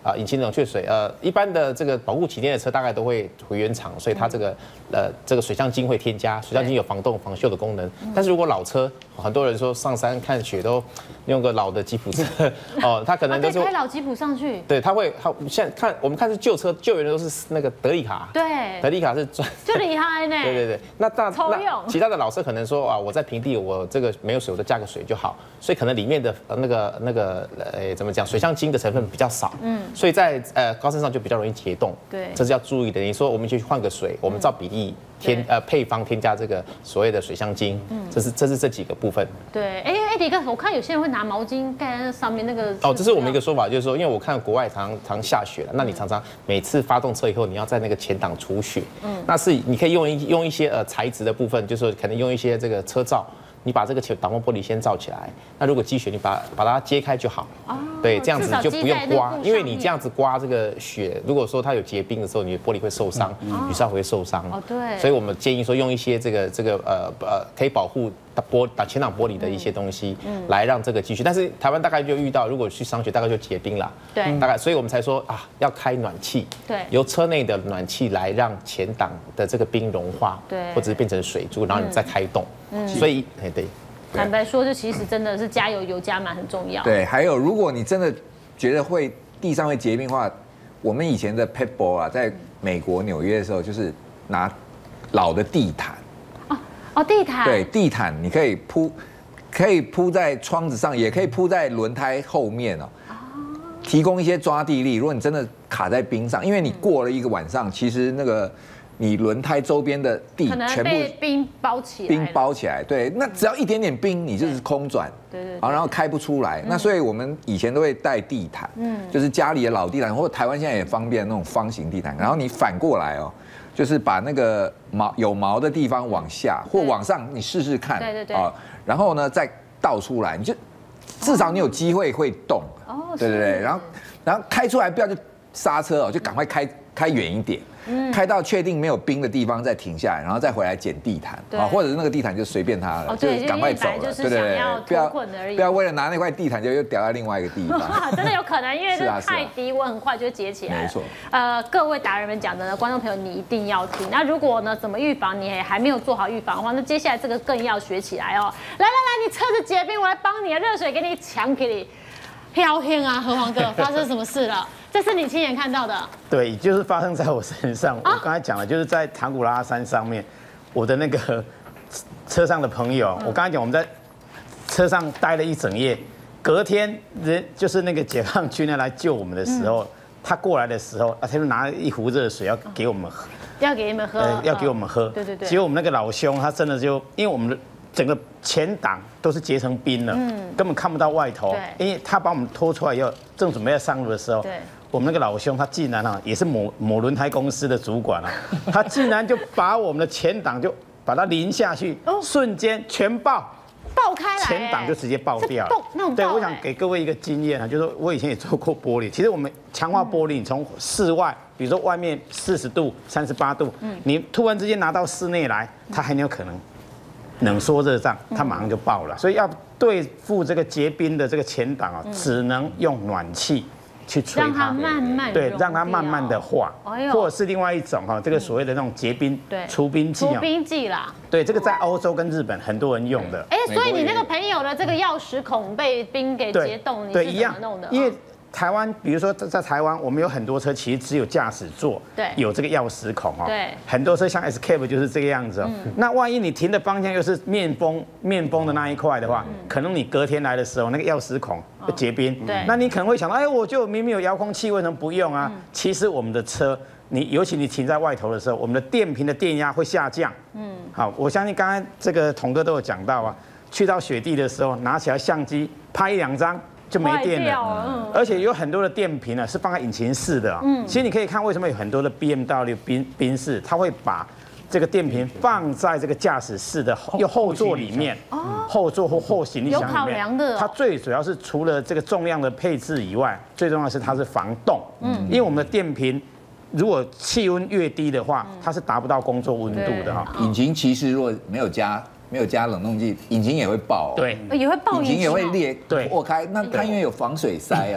引擎冷却水，一般的这个保护起电的车大概都会回原厂，所以它这个水箱精会添加，水箱精有防冻防锈的功能。但是如果老车，很多人说上山看雪都用个老的吉普车，哦，它可能就是开老吉普上去。 对，它现在我们看是旧车，救援的都是那个德利卡， 对， 德利卡是专就厉害呢。 对，那其他的老车可能说啊，我在平地我这个没有水，我就加个水就好，所以可能里面的怎么讲，水箱精的成分比较少，所以在高山上就比较容易结冻， 对， 这是要注意的。你说我们去换个水，我们照比例配方添加这个所谓的水箱精，这是这几个部分。 对，哎，迪哥，我看有些人会拿毛巾盖在那上面那个。 哦，这是我们一个说法，就是说，因为我看国外常下雪了，那你常常每次发动车以后，你要在那个前挡除雪，那是你可以用一些材质的部分，就是说可能用一些这个车罩。你把这个挡风玻璃先罩起来，那如果积雪，你把它揭开就好。对，这样子就不用刮，因为你这样子刮这个雪，如果说它有结冰的时候，你的玻璃会受伤，雨刷会受伤。 哦，对。 所以我们建议说用一些这个可以保护前挡玻璃的一些东西，来让这个积雪。但是台湾大概就遇到，如果去赏雪，大概就结冰了。 对。 大概，所以我们才说啊，要开暖气。 对。 由车内的暖气来让前挡的这个冰融化， 对， 或者是变成水珠，然后你再开动。所以，对。 坦白说，就其实真的是加油加满很重要。 对，还有如果你真的觉得地上会结冰的话，我们以前的 Pitbull 啊，在美国纽约的时候，就是拿老的地毯。 地毯。对， 地毯你可以铺在窗子上，也可以铺在轮胎后面哦。提供一些抓地力。如果你真的卡在冰上，因为你过了一个晚上，其实那个。你轮胎周边的地全部被冰包起来， 对，那只要一点点冰，你就是空转， 对， 然后开不出来。那所以我们以前都会带地毯，就是家里的老地毯，或者台湾现在也方便那种方形地毯，然后你反过来哦，就是把那个有毛的地方往下或往上，你试试看， 对， 然后呢再倒出来，你就至少你有机会会动，对，然后开出来不要就刹车哦，就赶快开远一点。开到确定没有冰的地方再停下来，然后再回来捡地毯，或者是那个地毯就随便它了，就赶快走了，对，不要为了拿那块地毯就又掉在另外一个地方， 真的有可能，因为这太低温很快就结起来了。没错，各位达人们讲的呢，观众朋友你一定要听。那如果呢怎么预防你还没有做好预防的话，那接下来这个更要学起来哦。来，你车子结冰，我来帮你，热水给你抢给你。飘天啊，何黄哥，发生什么事了？这是你亲眼看到的？ 对，就是发生在我身上。我刚才讲了，就是在唐古拉山上面，我的那个车上的朋友，我刚才讲我们在车上待了一整夜，隔天就是那个解放军呢来救我们的时候，他过来的时候，他就拿了一壶热水要给我们喝， 要给你们喝， 要给我们喝。对。结果我们那个老兄他真的就，因为我们的整个前挡都是结成冰了，根本看不到外头。因为他把我们拖出来以后，正准备要上路的时候，我们那个老兄他竟然也是某轮胎公司的主管他竟然就把我们的前挡就把它淋下去，瞬间全爆开来， 前挡就直接爆掉了。对，我想给各位一个经验就是我以前也做过玻璃，其实我们强化玻璃，你从室外，比如说外面40度、38度，你突然之间拿到室内来，它很有可能冷缩热胀，它马上就爆了。所以要对付这个结冰的这个前挡只能用暖气去吹它， 让它慢慢对，让它慢慢的化，或者是另外一种这个所谓的那种结冰除冰剂除冰剂啦。 对，这个在欧洲跟日本很多人用的。 所以你那个朋友的这个钥匙孔被冰给结冻，你是怎么弄的？ 因为台湾，比如说在台湾，我们有很多车其实只有驾驶座有这个钥匙孔对， 很多车像 Escape 就是这个样子那万一你停的方向又是面崩的那一块的话，可能你隔天来的时候那个钥匙孔会结冰。 对， 那你可能会想到，我就明明有遥控器，为什么不用啊？其实我们的车，尤其你停在外头的时候，我们的电瓶的电压会下降。好，我相信刚才这个统哥都有讲到去到雪地的时候，拿起来相机拍1-2张。就没电了，而且有很多的电瓶是放在引擎室的其实你可以看为什么有很多的 BMW 宾士，它会把这个电瓶放在这个驾驶室的后座里面，后座或后行李箱里面。 有考量的。 它最主要是除了这个重量的配置以外，最重要的是它是防冻。因为我们的电瓶如果气温越低的话，它是达不到工作温度的引擎其实如果没有加冷冻剂，引擎也会爆。 对， 也会爆引擎也会裂破开。那它因为有防水塞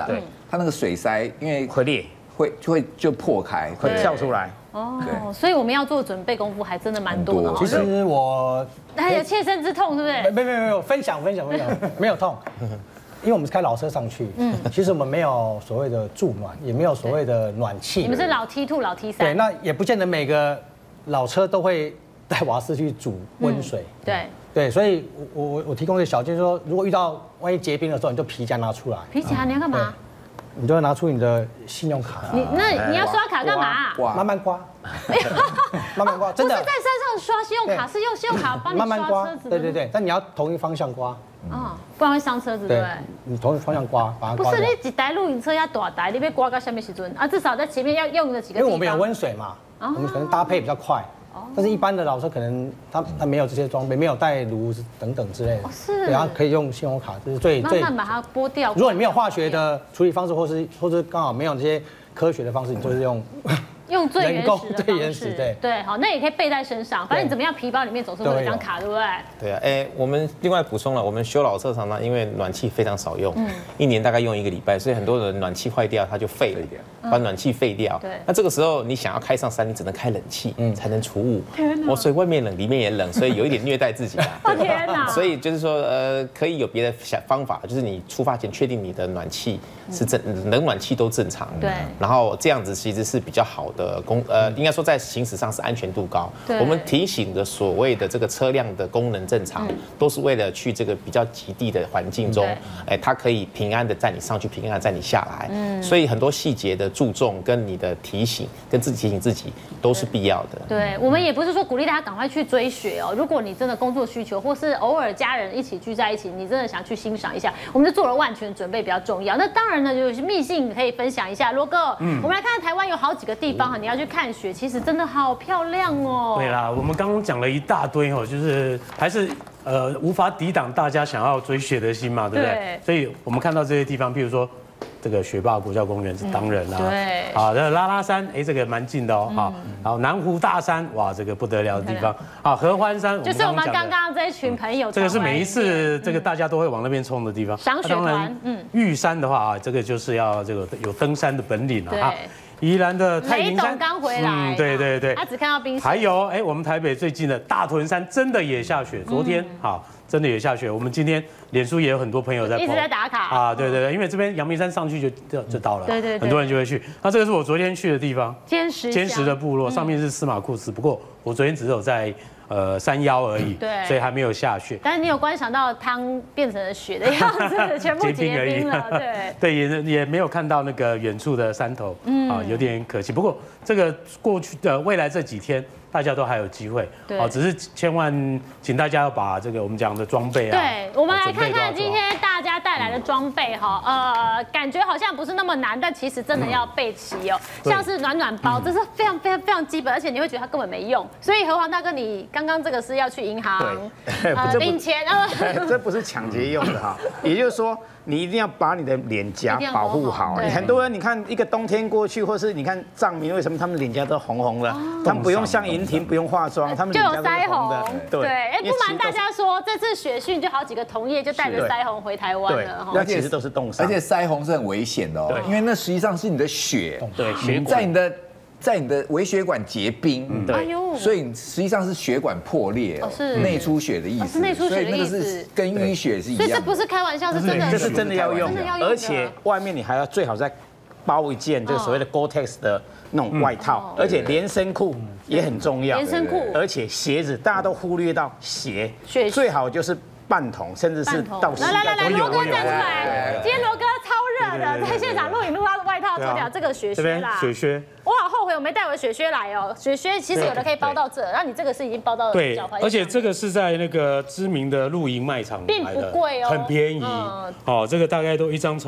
它那个水塞因为会裂， 就破开， 会跳出来。 哦，所以我们要做准备功夫还真的蛮多的。 其实我还有切身之痛，是不是？ 没有，分享，没有痛。因为我们是开老车上去，其实我们没有所谓的助暖，也没有所谓的暖气。 你们是老 T2、老 T3。 对，那也不见得每个老车都会带瓦斯去煮温水。对，所以我提供一个小建议说，如果遇到万一结冰的时候，你就皮夹拿出来。 皮夹你要干嘛？ 你就要拿出你的信用卡。 你要刷卡干嘛？ 慢慢刮，慢慢刮，真的。 不是在山上刷信用卡，是用信用卡帮你刷车子。 对，但你要同一方向刮。 不然会伤车子，对不对？ 你同一方向刮，把它刮。不是你一台露营车要大台，你要刮到什么时阵啊？至少在前面要用的几个地方。 因为我们有温水嘛，我们可能搭配比较快。但是一般的老车可能它没有这些装备，没有带炉等等之类的，对，然后可以用信用卡，这是最慢慢把它剥掉。 如果你没有化学的处理方式，或是刚好没有这些科学的方式，你就是用最原始的对，好，那也可以备在身上，反正你怎么样，皮包里面总是会有一张卡，对不对？ 对啊，我们另外补充了，我们修老车常常因为暖气非常少用，一年大概用1个礼拜，所以很多人暖气坏掉，他就废了，把暖气废掉。对，那这个时候你想要开上山，你只能开冷气，才能除雾。所以外面冷，里面也冷，所以有一点虐待自己啊。 天哪！ 所以就是说，可以有别的方法，就是你出发前确定你的暖气是冷暖气都正常， 对， 然后这样子其实是比较好的应该说在行驶上是安全度高。我们提醒的所谓的这个车辆的功能正常，都是为了去这个比较极地的环境中，它可以平安的载你上去，平安的载你下来。所以很多细节的注重跟你的提醒，跟自己提醒自己都是必要的。 对，我们也不是说鼓励大家赶快去追雪哦。如果你真的工作需求，或是偶尔家人一起聚在一起，你真的想去欣赏一下，我们就做了万全准备比较重要。那当然呢，就是秘辛可以分享一下，罗哥，我们来看看台湾有好几个地方哈，你要去看雪，其实真的好漂亮哦。 对啦，我们刚刚讲了一大堆哦，就是还是无法抵挡大家想要追雪的心嘛，对不对？所以我们看到这些地方，譬如说这个雪霸国家公园是当然啦， 对， 好，这拉拉山，这个蛮近的哦，好，然后南湖大山，哇，这个不得了的地方，好，合欢山， 就是我们刚刚这一群朋友， 这个是每一次这个大家都会往那边冲的地方。 赏雪团， 玉山的话啊，这个就是要这个有登山的本领了哈。宜兰的太平山刚回来， 对， 他只看到冰雪。 还有我们台北最近的大屯山真的也下雪，昨天好真的也下雪。我们今天脸书也有很多朋友在一直在打卡啊，对，因为这边阳明山上去就到了， 对， 很多人就会去。那这个是我昨天去的地方，坚实的部落，上面是司马库斯，不过我昨天只有在山腰而已， 对， 所以还没有下雪。 但是你有观赏到汤变成了雪的样子，全部结冰了， 对，也没有看到那个远处的山头，有点可惜。不过这个过去的未来这几天，大家都还有机会，只是千万请大家要把这个我们讲的装备啊， 对，我们来看看今天大家带来的装备哈，感觉好像不是那么难，但其实真的要备齐哦。像是暖包，这是非常基本，而且你会觉得它根本没用。所以何黄大哥，你刚刚这个是要去银行领钱， 这不是抢劫用的哈，也就是说。你一定要把你的脸颊保护好。很多人你看一个冬天过去，或是你看藏民为什么他们脸颊都红红的？他们不用像银婷不用化妆，他们就有腮红的。 对，不瞒大家说，这次雪训就好几个同业就带着腮红回台湾了。 那其实都是冻伤， 而且腮红是很危险的哦，因为那实际上是你的血， 对，血管在你的微血管结冰，对，所以实际上是血管破裂，是内出血的意思，所以那个是跟淤血是一样， 所以这不是开玩笑，是真的， 这是真的要用，而且外面你还要最好再包一件这个所谓的 Gore-Tex 的那种外套，而且连身裤也很重要， 连身裤， 而且鞋子大家都忽略到鞋，最好就是半筒，甚至是到膝盖。 来，罗哥站出来，今天罗哥超热的，在现场录影录他的外套脱掉，这个雪靴啦， 雪靴。 我好后悔我没带我的雪靴来哦，雪靴其实有的可以包到这，然后你这个是已经包到脚踝。 而且这个是在那个知名的露营卖场买的， 并不贵哦， 很便宜。这个大概都一张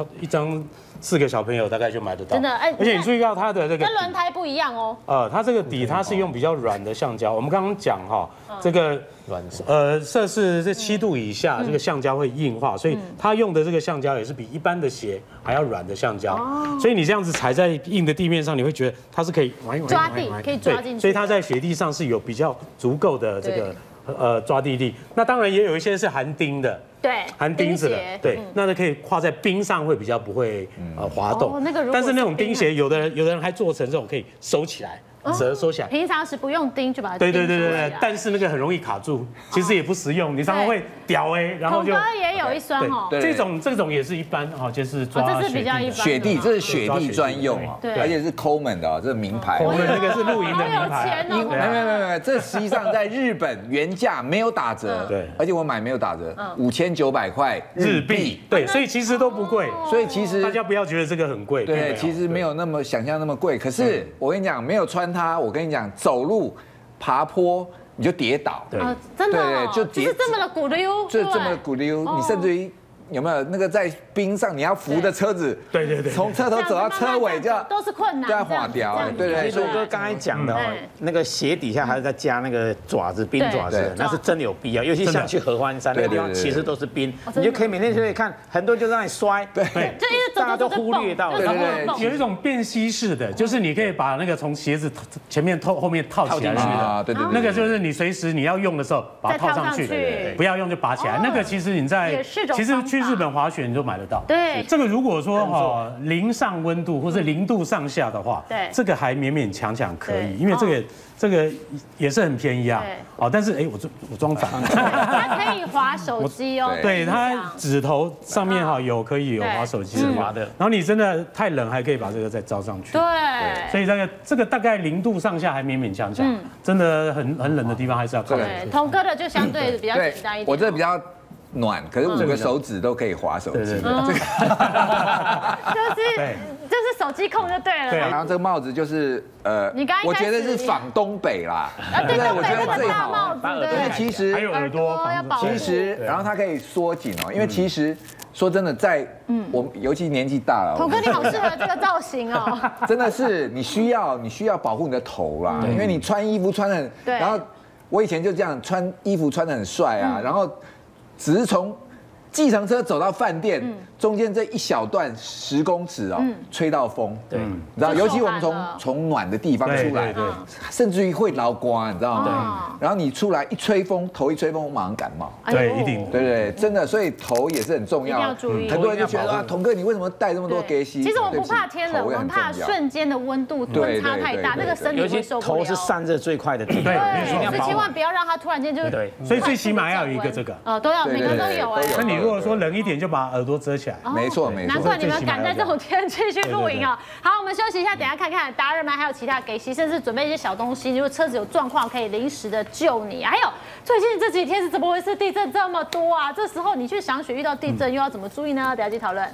4个小朋友大概就买得到。真的，而且你注意到它的这个跟轮胎不一样哦。 它这个底它是用比较软的橡胶，我们刚刚讲这个摄氏这7度以下，这个橡胶会硬化，所以它用的这个橡胶也是比一般的鞋还要软的橡胶。所以你这样子踩在硬的地面上，你会觉得它是可以抓地，可以抓进去。 所以它在雪地上是有比较足够的这个抓地力。那当然也有一些是含钉的， 对， 含钉子的，对，那可以跨在冰上会比较不会滑动。但是那种钉鞋，有的人还做成这种可以收起来。收起来， 平常时不用钉就把它对，但是那个很容易卡住，其实也不实用，你常常会掉然后就。 童哥也有一双哦， 这种也是一般就是抓这是比较一般雪地，这是雪地专用哦，而且是 Coleman 的，这是名牌。 Coleman 那个是露营的名牌。 没，这实际上在日本原价没有打折，对，而且我买没有打折，5900块日币， 对，所以其实都不贵， 所以其实大家不要觉得这个很贵， 对，其实没有那么想象那么贵，可是我跟你讲，没有穿它，我跟你讲，走路、爬坡你就跌倒， 对，真的， 对， 就是这么的鼓溜， 这么鼓溜，你甚至于。有没有那个在冰上你要扶着车子？ 对， 从车头走到车尾就要都是困难， 就要滑掉。对。 所以哥刚才讲的哦，那个鞋底下还是再加那个爪子，冰爪子，那是真的有必要。尤其像去合欢山那个地方，其实都是冰，你就可以每天就可以看，很多人就让你摔， 对，就一直大家都忽略到。 对， 有一种便携式的，就是你可以把那个从鞋子前面后面套起来的， 对， 那个就是你随时你要用的时候把它套上去，不要用就拔起来。那个其实你在其实去日本滑雪你就买得到。 对， 这个如果说零上温度或是0度上下的话， 对， 这个还勉勉强强可以，因为这个也是很便宜啊。但是我装反， 它可以滑手机哦。 对，它指头上面可以有滑手机滑的。然后你真的太冷还可以把这个再罩上去。 对， 所以这个大概0度上下还勉勉强强，真的很冷的地方还是要靠。 对，童哥的就相对比较简单一点。 我这比较。暖，可是5个手指都可以滑手机，就是手机控就对了。 对，然后这个帽子就是我觉得是仿东北啦， 对， 我觉得最好。 对， 其实还有耳朵， 其实然后它可以缩紧哦，因为其实说真的，在我尤其年纪大了， 童哥你好适合这个造型哦， 真的是你需要保护你的头啦，因为你穿衣服穿的很，然后我以前就这样穿衣服穿的很帅啊，然后。只是从计程车走到饭店，中间这一小段10公尺哦，吹到风，对，你知道，尤其我们从暖的地方出来，甚至于会劳刮，你知道吗？然后你出来一吹风，头一吹风，我马上感冒， 对，一定， 对，真的，所以头也是很重要， 一定要注意。 很多人就觉得啊，童哥你为什么带这么多给洗？ 其实我们不怕天冷，我们怕瞬间的温度温差太大，那个身体会受不了。 头是散热最快的地方， 对，千万不要让它突然间就对，所以最起码要有一个这个， 都要，每个都有哎。 那你如果说冷一点，就把耳朵遮起来。 没错。 难怪你们敢在这种天气去露营啊！好，我们休息一下，等一下看看达人们还有其他给洗，甚至准备一些小东西，如果车子有状况可以临时的救你。还有最近这几天是怎么回事？地震这么多啊！这时候你去赏雪遇到地震又要怎么注意呢？等一下去讨论。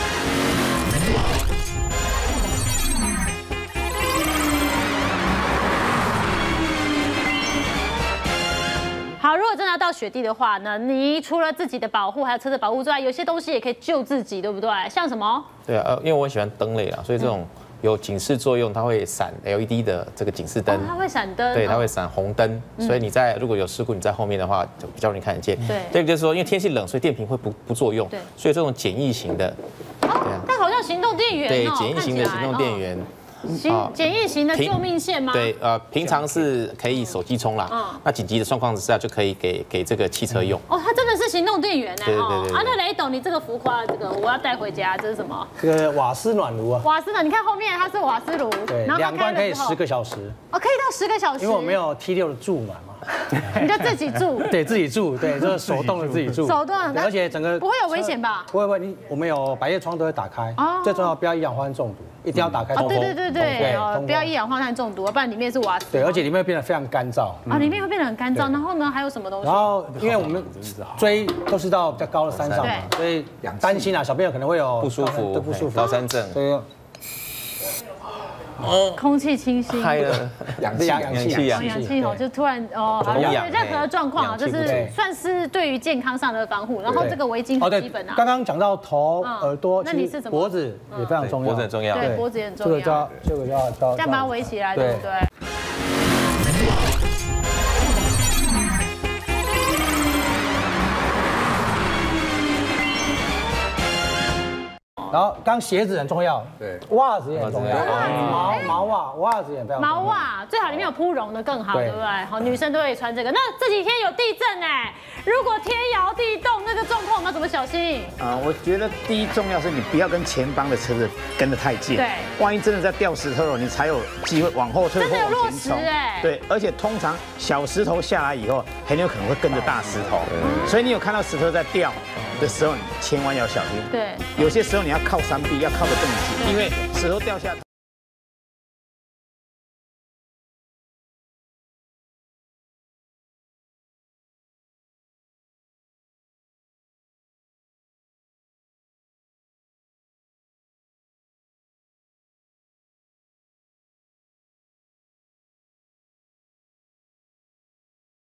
好，如果真的要到雪地的话呢，你除了自己的保护，还有车子保护之外，有些东西也可以救自己，对不对？像什么？ 对啊，因为我很喜欢灯类啊，所以这种有警示作用，它会闪 LED 的这个警示灯， 它会闪灯， 对，它会闪红灯，所以你如果有事故你在后面的话，就比较容易看得见。 对， 这个就是说，因为天气冷，所以电瓶会不作用，对，所以这种简易型的， 但好像行动电源， 对，简易型的行动电源。 简易型的救命线吗？ 对，平常是可以手机充啦，那紧急的状况之下就可以给这个汽车用。 哦，它真的是行动电源呢。 对。 那雷董，你这个浮夸的这个，我要带回家，这是什么？ 这个瓦斯暖炉啊。 瓦斯暖，你看后面它是瓦斯炉， 对，两端可以10个小时。 哦，可以到10个小时。 因为我没有T6的注暖嘛。 你就自己住？ 对，自己住，对，就是手动的自己住。 手动， 而且整个不会有危险吧？ 不会，我们有百叶窗都会打开。哦。最重要不要一氧化碳中毒，一定要打开通风。 对，不要一氧化碳中毒，不然里面是瓦斯。 对，而且里面会变得非常干燥。 里面会变得很干燥。然后呢，还有什么东西？ 然后，因为我们追都是到比较高的山上嘛，所以担心啊，小朋友可能会有不舒服，高山症。 所以。 空气清新， 开了氧气哦，就突然任何状况啊，这是算是对于健康上的防护。然后这个围巾很基本啊。 刚刚讲到头、耳朵， 那你是什么？ 脖子也非常重要， 脖子很重要， 对，脖子也很重要。 这个要这样把它围起来，对不对？ 然后刚鞋子很重要， 对， 袜子也很重要，毛袜，袜子也非常重要。 毛袜最好里面有铺绒的更好，对不对？好，女生都可以穿这个。那这几天有地震哎，如果天摇地动那个状况，我们要怎么小心？ 我觉得第一重要是你不要跟前方的车子跟得太近， 对， 万一真的在掉石头了，你才有机会往后退或往前冲。对，而且通常小石头下来以后，很有可能会跟着大石头，所以你有看到石头在掉的时候，你千万要小心。 对， 有些时候你要靠山壁，要靠得更紧，因为石头掉下。